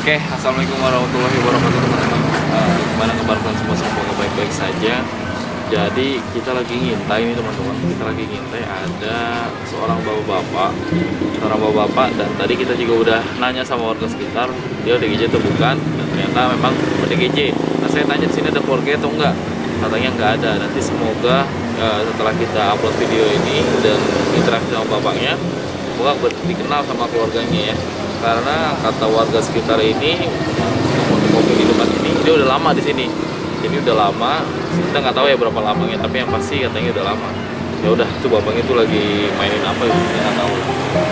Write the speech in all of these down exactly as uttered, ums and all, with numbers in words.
Oke, assalamualaikum warahmatullahi wabarakatuh teman-teman. Uh, gimana kabar kalian semua? Semoga baik-baik saja. Jadi kita lagi ngintai nih teman-teman. Kita lagi ngintai ada seorang bapak-bapak, seorang bapak-bapak. Dan tadi kita juga udah nanya sama warga sekitar, dia O D G J atau bukan? Dan ternyata memang O D G J. Nah saya tanya di sini ada keluarga atau enggak? Katanya nggak ada. Nanti semoga uh, setelah kita upload video ini dan interaksi sama bapaknya, semoga dikenal sama keluarganya ya. Karena kata warga sekitar ini, mobil di depan ini dia udah lama di sini. Jadi udah lama, kita nggak tahu ya berapa lamanya, tapi yang pasti katanya udah lama. Ya udah, itu bapaknya itu lagi mainin apa ya? Saya nggak tahu.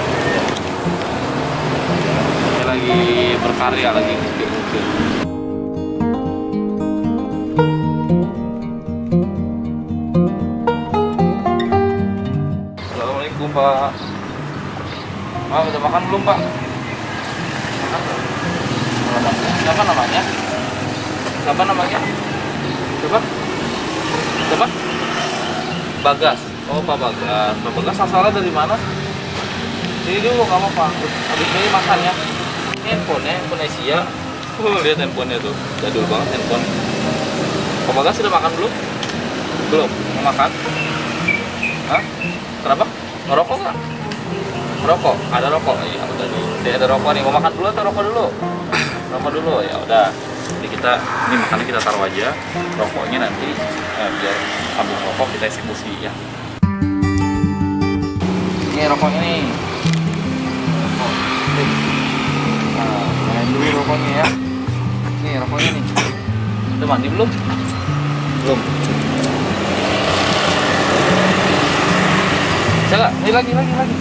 Dia lagi berkarya, lagi ngukir-ngukir. Assalamualaikum Pak. Pak, udah makan belum Pak? Siapa namanya? Siapa namanya? Coba? Coba? Bagas. Oh Pak Bagas. Pak Bagas asalnya dari mana? Sini dulu nggak apa-apa. Habis ini makan ya. Ini handphonenya, handphone Asia. Uh, lihat handphonenya tuh. Jadul banget handphone. Pak Bagas sudah makan belum? Belum. Mau makan? Hah? Kenapa? Ngerokok nggak? Rokok? Ada rokok? Iya udah nih. Dia ada rokok nih. Mau makan dulu atau rokok dulu? Rokok dulu ya udah. Jadi kita ini makannya kita taruh aja. Rokoknya nanti eh, biar ambil rokok kita eksekusi ya. Ini rokoknya nih. Rokok. Nah, main dulu rokoknya ya. Nih rokoknya nih. Udah mandi belum? Belum. Bisa nggak? Ini lagi lagi lagi.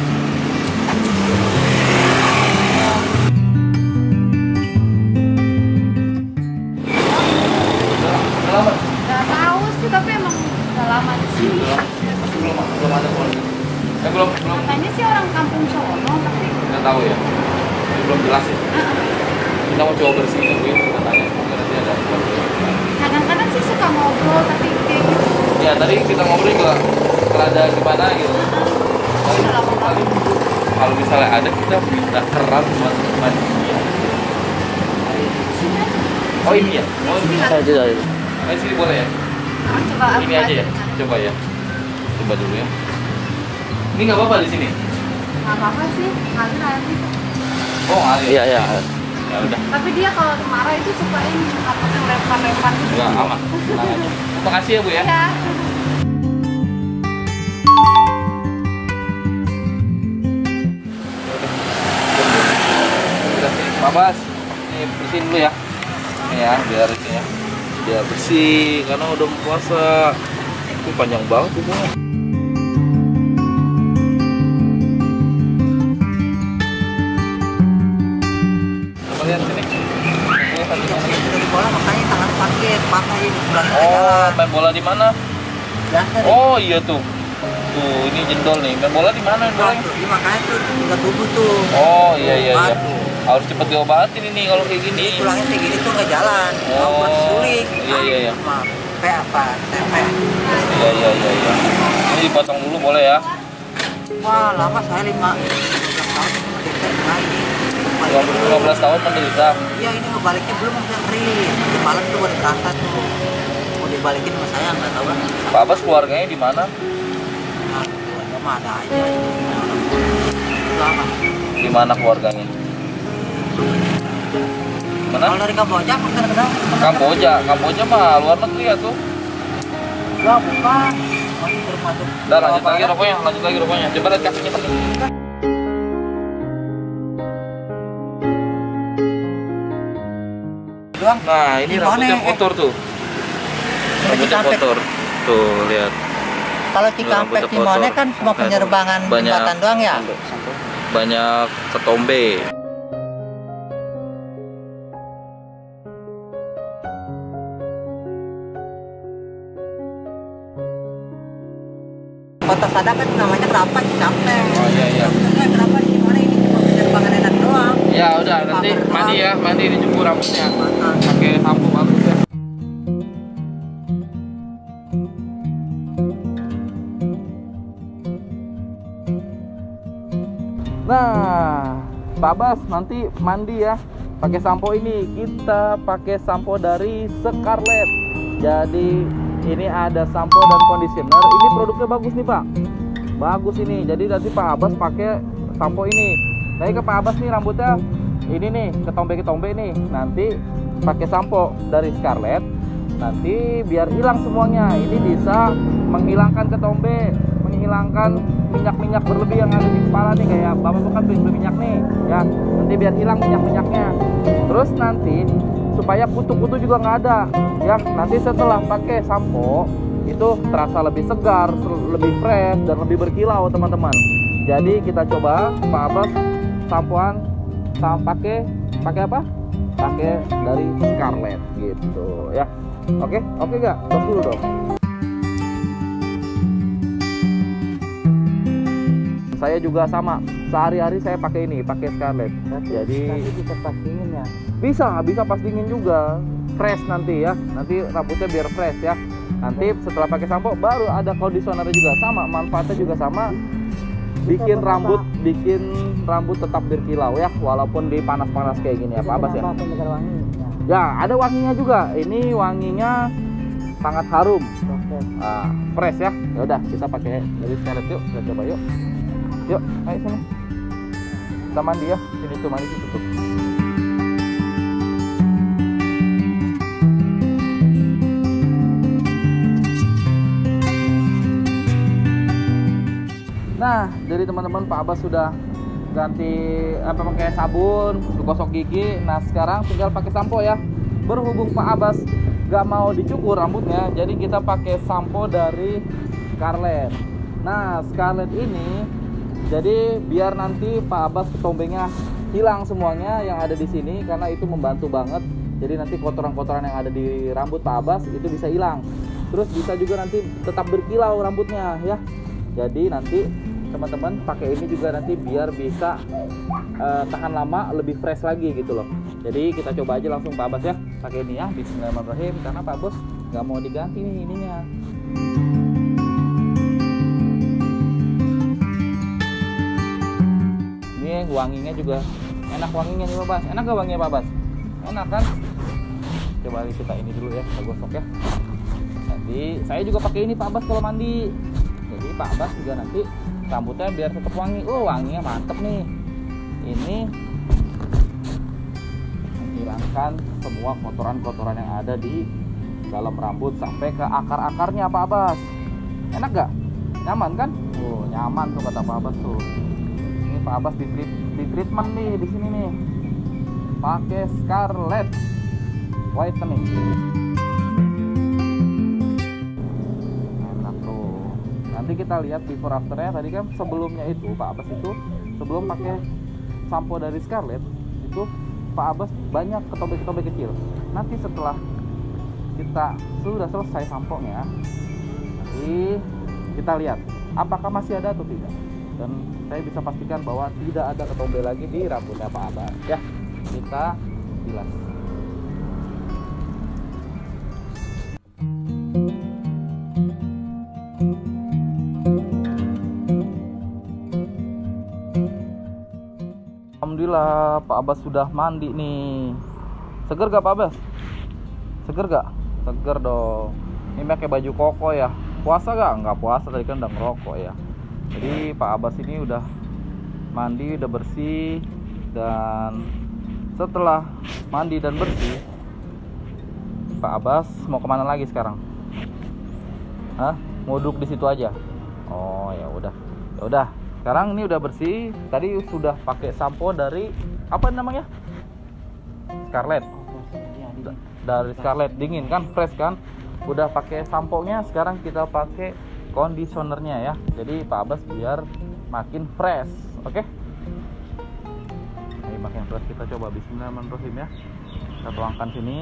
Nggak tahu sih, tapi emang udah lama di sini. Belum, belum ada keluarga. Eh belum, belum. Katanya sih orang kampung sono, tapi Nggak tahu ya. Ini belum jelas ya. Kita mau coba bersihin dulu, kita tanya. Mungkin nanti ada keluarga. kadang-kadang sih suka ngobrol, tapi kayak gitu. Ya tadi kita ngobrol juga kerada gimana gitu. Udah lama Kali kalau misalnya ada kita minta keran buat mandi dia. Oh ini ya? Oh ini Saya aja ya. Oh sini boleh ya? Coba aku Ini aja ya? Coba ya. Coba dulu ya. Ini nggak apa-apa di sini? Nggak apa-apa sih, ngalir aja. Oh ngalir. Iya, iya. Ya udah. Tapi dia kalau marah itu suka ini apa yang lempar-lempar gitu. Enggak aman. Tenang aja. Makasih ya Bu ya. Iya. Udah sini, Pak Bas. Ini bersihin dulu ya. Ini ya, biar ini ya. Biar bersih karena udah mau puasa. Itu panjang banget itu. Coba lihat sini. Ini tadi dari bola makanya tangan sakit, patah ini bulan oh, main bola di mana? biasa deh. Oh iya tuh. Tuh, ini jendol nih. Main bola di mana main bola? Iya, makanya tuh udah tubuh tuh. Oh iya iya iya. Aduh. Harus cepet diobatin ini kalau kayak gini. Ini tulangnya kayak gini tuh nggak jalan. Oh, Mau buat sulit. iya, iya, iya. Maaf. P apa? T P. Iya iya iya iya. Ini dipotong dulu boleh ya? Wah lama saya lima belas tahun ini menderita lagi. lima belas tahun menderita. Iya ini ngebaliknya belum yang kering. Di malam tuh baru terasa tuh. Mau dibalikin sama saya nggak tahu kan. Pak Abbas keluarganya di mana? Nah, keluarga mah ada aja. Lama. Di mana keluarganya? Mana? Kalau dari Kamboja makan kenal? Kamboja. Kamboja mah luar negeri ya tuh. Wah bukan. Masih termasuk. Udah lanjut lagi rokoknya, lanjut lagi rokoknya. Coba lihat kakinya tadi. Doang. Nah ini Gimana, rambutnya eh? kotor tuh. Rambutnya Cikampek. kotor. Tuh lihat. Kalau Cikampek Rambutnya Cimone kotor. kan cuma penyerbangan Banyak- jembatan doang ya. Banyak ketombe. Kota Sada kan namanya kenapa Cikampek. Oh iya iya. Sebenarnya kenapa di Cimone ini cuma penyerbangan enak doang. Ya udah nanti Pamer mandi doang. ya, mandi dijemur rambutnya. Mantap. Pakai sampo bagus ya. Nah, Pak Bas nanti mandi ya. pakai sampo ini. Kita pakai sampo dari Scarlett. Jadi ini ada sampo dan conditioner. Ini produknya bagus nih Pak, bagus ini. Jadi nanti Pak Abbas pakai sampo ini. Nah ke Pak Abbas nih rambutnya ini nih ketombe-ketombe nih, nanti pakai sampo dari Scarlett. Nanti biar hilang semuanya. Ini bisa menghilangkan ketombe, menghilangkan minyak-minyak berlebih yang ada di kepala nih, kayak bapak tuh kan berminyak nih ya. Nanti biar hilang minyak-minyaknya. Terus nanti supaya kutu-kutu juga nggak ada ya. Nanti setelah pakai sampo itu terasa lebih segar, lebih fresh dan lebih berkilau teman-teman. Jadi kita coba Pak Abbas sampoan sama pakai pakai apa? Pakai dari Scarlett gitu ya. Oke, oke gak? Tos dulu dong. Saya juga sama. Sehari-hari saya pakai ini, pakai Scarlett. Jadi nanti bisa pas dingin ya. Bisa, bisa pas dingin juga. Fresh nanti ya. Nanti rambutnya biar fresh ya. Nanti setelah pakai sampo baru ada conditioner juga, sama manfaatnya juga sama. Bikin rambut, bikin rambut tetap berkilau ya, walaupun di panas-panas kayak gini ya Pak Abbas ya. Ya, ada wanginya juga. Ini wanginya sangat harum. Nah, fresh ya. Ya udah, kita pakai dari Scarlett yuk. Kita coba yuk. Yuk, ayo sini. Kita mandi ya. Sini tuh mandi situ tuh. Nah, dari teman-teman Pak Abbas sudah ganti apa pakai sabun, gosok gigi. Nah, sekarang tinggal pakai sampo ya. Berhubung Pak Abbas gak mau dicukur rambutnya, jadi kita pakai sampo dari Scarlett. Nah, Scarlett ini jadi biar nanti Pak Abbas ketombengnya hilang semuanya yang ada di sini, karena itu membantu banget. Jadi nanti kotoran-kotoran yang ada di rambut Pak Abbas itu bisa hilang. Terus bisa juga nanti tetap berkilau rambutnya ya. Jadi nanti teman-teman pakai ini juga nanti biar bisa uh, tahan lama, lebih fresh lagi gitu loh. Jadi kita coba aja langsung Pak Abbas ya, pakai ini ya. Bismillahirrahmanirrahim. Karena Pak Bos nggak mau diganti nih ininya. Ini wanginya juga enak, wanginya nih Pak Abbas. Enak gak wanginya Pak Abbas? Enak kan? Coba kita ini dulu ya, kita gosok ya. Nanti saya juga pakai ini Pak Abbas kalau mandi. Jadi Pak Abbas juga nanti rambutnya biar tetap wangi. Oh, wanginya mantep nih. Ini menghilangkan semua kotoran-kotoran yang ada di dalam rambut sampai ke akar-akarnya Pak Abbas. Enak gak? Nyaman kan? Oh, nyaman tuh kata Pak Abbas tuh. Ini Pak Abbas di, di treatment nih di sini nih. Pakai Scarlett whitening. Nanti kita lihat before afternya. Tadi kan sebelumnya itu Pak Abbas itu sebelum pakai sampo dari Scarlett itu Pak Abbas banyak ketombe-ketombe kecil. Nanti setelah kita sudah selesai samponya, nanti kita lihat apakah masih ada atau tidak. Dan saya bisa pastikan bahwa tidak ada ketombe lagi di rambutnya Pak Abbas ya. Kita bilas. Alhamdulillah Pak Abbas sudah mandi nih. Seger gak Pak Abbas? Seger gak? Seger dong. Ini pakai baju koko ya. Puasa gak? Nggak puasa, tadi kan udah ngerokok ya. Jadi Pak Abbas ini udah mandi, udah bersih. Dan setelah mandi dan bersih, Pak Abbas mau kemana lagi sekarang? Hah? Mau duduk di situ aja? Oh ya udah, ya udah. Sekarang ini udah bersih. Tadi sudah pakai sampo dari apa namanya? Scarlett. Dari Scarlett dingin kan, fresh kan. Udah pakai samponya, sekarang kita pakai conditionernya ya. Jadi Pak Abbas biar makin fresh. Oke? Ini makin fresh, kita coba bismillahirrahmanirrahim ya. Kita tuangkan sini.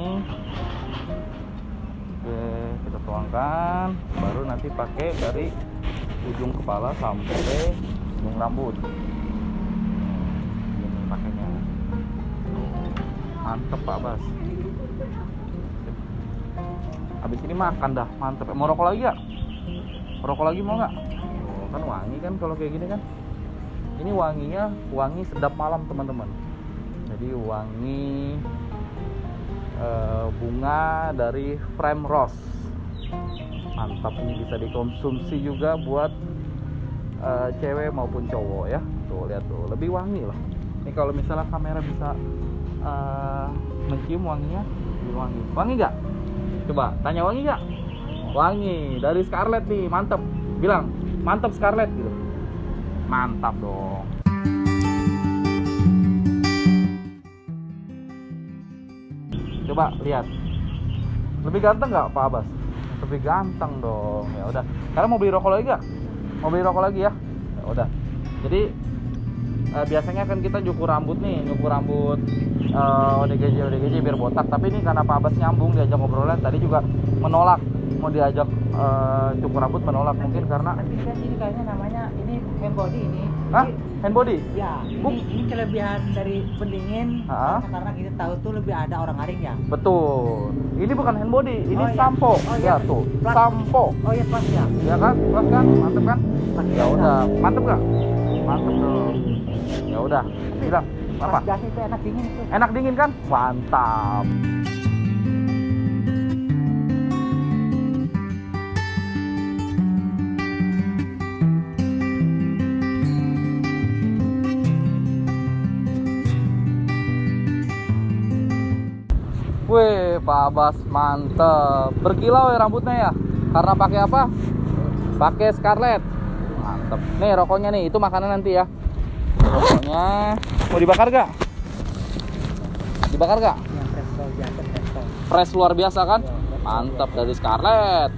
Oke, kita tuangkan. Baru nanti pakai dari ujung kepala sampai ujung rambut. Ini pakainya. Mantep Pak Abbas. Habis ini makan dah, mantep. Mau rokok lagi ya? Rokok lagi mau nggak? Oh, kan wangi kan kalau kayak gini kan. Ini wanginya wangi sedap malam teman-teman. Jadi wangi uh, bunga dari frame rose. Mantap, ini bisa dikonsumsi juga buat uh, cewek maupun cowok ya. Tuh lihat tuh, lebih wangi loh. Ini kalau misalnya kamera bisa uh, mencium wanginya, lebih wangi. Wangi nggak? Coba tanya wangi nggak? Wangi dari Scarlett nih, mantap. Bilang mantap Scarlett gitu. Mantap dong. Coba lihat, lebih ganteng nggak Pak Abbas? Lebih ganteng dong. Ya udah. Sekarang mau beli rokok lagi nggak? Mau beli rokok lagi ya? Ya udah. Jadi eh, biasanya kan kita cukur rambut nih, cukur rambut eh, O D G J O D G J biar botak. Tapi ini karena Pak Abbas nyambung diajak ngobrolan tadi juga menolak mau diajak uh, cukur rambut, menolak mungkin karena Tapi kan ini kayaknya namanya ini hand body ini. Hah? Ini- Hand body? Ya, Buk. ini, ini kelebihan dari pendingin Ha? karena, karena kita tahu tuh lebih ada orang aring ya. Betul. Ini bukan hand body, ini Oh, iya. sampo. Oh, Ya iya. tuh, Plat. sampo. Oh ya pas ya. Ya kan? Plus kan? Mantep kan? Pas Ya biasa. udah, mantep nggak? Mantep dong. Ya udah, bilang apa? Pas gas itu enak dingin itu. Enak dingin kan? Mantap. Wih, Pak Abbas mantep. Berkilau ya rambutnya ya. Karena pakai apa? Pakai Scarlett. Mantep. Nih rokoknya nih, itu makanan nanti ya. Rokoknya mau dibakar gak? Dibakar gak? Yang presto biasa presto. Fresh luar biasa kan? Ya, fresh Mantap luar dari Scarlett.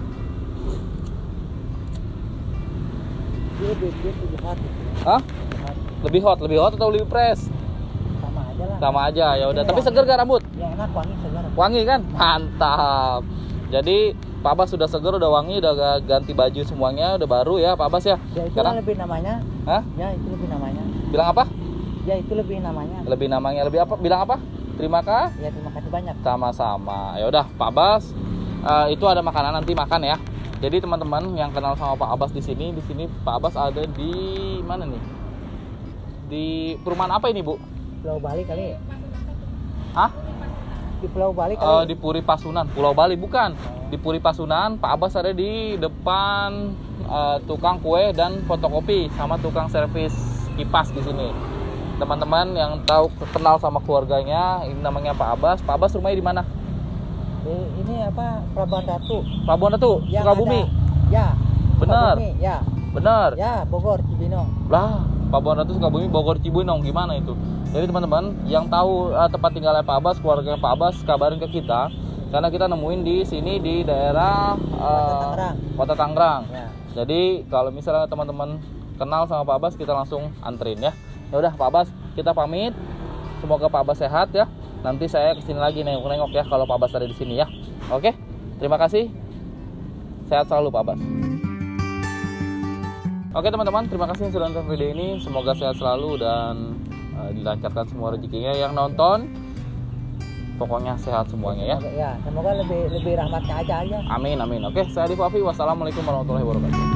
Dia lebih dia lebih hot. Hah? Lebih hot. Lebih hot, lebih hot atau lebih fresh? Sama aja lah. Sama aja ya udah. Ini Tapi wangi. seger gak rambut? Ya enak wangi segar. Wangi kan? Mantap. Jadi Pak Abbas sudah seger, udah wangi, udah ganti baju semuanya, udah baru ya Pak Abbas ya. Ya itu Sekarang, lebih namanya. hah? Ya itu lebih namanya. Bilang apa? Ya itu lebih namanya. Lebih namanya lebih apa? Bilang apa? Terima kasih. Ya terima kasih banyak. Sama-sama. Ya udah Pak Abbas, eh, itu ada makanan nanti makan ya. Jadi teman-teman yang kenal sama Pak Abbas di sini, di sini Pak Abbas ada di mana nih? Di perumahan apa ini Bu? Pulau Bali kali. Hah? Di Pulau Bali kali. Eh, di Puri Pasunan, Pulau Bali bukan. Di Puri Pasunan, Pak Abbas ada di depan eh, tukang kue dan fotokopi sama tukang servis kipas di sini. Teman-teman yang tahu kenal sama keluarganya, ini namanya Pak Abbas. Pak Abbas rumahnya di mana? Di, ini apa? Pelabuhan Ratu. Pelabuhan Ratu, Yang Sukabumi. ada- Ya. Benar. Sukabumi, ya. Bener. Ya, Bogor, Cibinong. Lah, Pelabuhan Ratu, Sukabumi, Bogor, Cibinong, gimana itu? Jadi teman-teman yang tahu uh, tempat tinggalnya Pak Abbas, keluarga Pak Abbas, kabarin ke kita. Karena kita nemuin di sini di daerah uh, Tangerang. Kota Tangerang. Ya. Jadi kalau misalnya teman-teman kenal sama Pak Abbas, kita langsung anterin ya. Ya udah Pak Abbas, kita pamit. Semoga Pak Abbas sehat ya. Nanti saya kesini lagi nengok-nengok ya kalau Pak Abbas ada di sini ya. Oke, terima kasih. Sehat selalu Pak Abbas. Oke teman-teman, terima kasih yang sudah nonton video ini. Semoga sehat selalu dan uh, dilancarkan semua rezekinya. Yang nonton, pokoknya sehat semuanya ya. Semoga- Ya, semoga lebih lebih rahmatnya aja aja. Amin amin. Oke, saya Adi Fafi. Wassalamualaikum warahmatullahi wabarakatuh.